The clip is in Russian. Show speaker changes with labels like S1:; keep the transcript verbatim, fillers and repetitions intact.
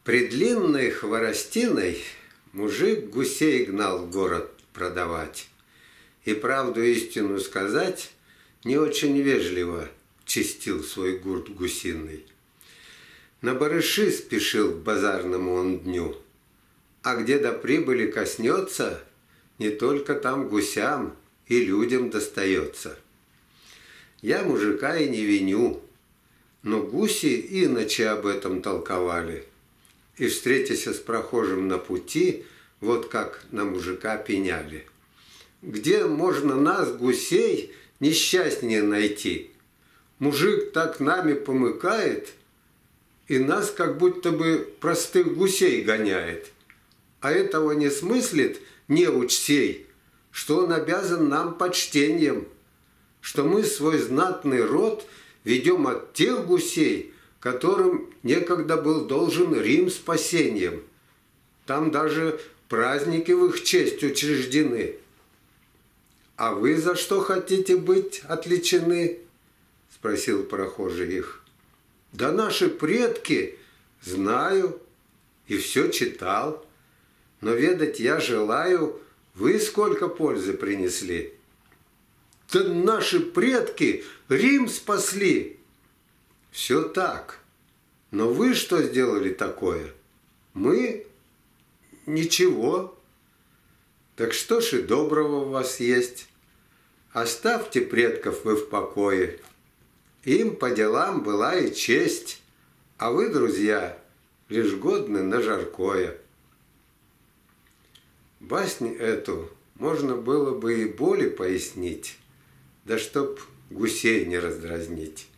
S1: При длинной хворостиной мужик гусей гнал в город продавать. И правду истину сказать, не очень вежливо чистил свой гурт гусиный. На барыши спешил к базарному он дню, а где до прибыли коснется, не только там гусям и людям достается. Я мужика и не виню, но гуси иначе об этом толковали. И, встретясь с прохожим на пути, вот как на мужика пеняли. Где можно нас, гусей, несчастнее найти? Мужик так нами помыкает, и нас как будто бы простых гусей гоняет. А этого не смыслит неуч сей, что он обязан нам почтением, что мы свой знатный род ведем от тех гусей, которым некогда был должен Рим спасением. Там даже праздники в их честь учреждены. А вы за что хотите быть отличены? Спросил прохожий их. Да наши предки, знаю, и все читал. Но ведать я желаю, вы сколько пользы принесли. Да наши предки Рим спасли. Все так. Но вы что сделали такое? Мы? Ничего. Так что ж и доброго у вас есть. Оставьте предков вы в покое. Им по делам была и честь, а вы, друзья, лишь годны на жаркое. Басню эту можно было бы и более пояснить, да чтоб гусей не раздразнить.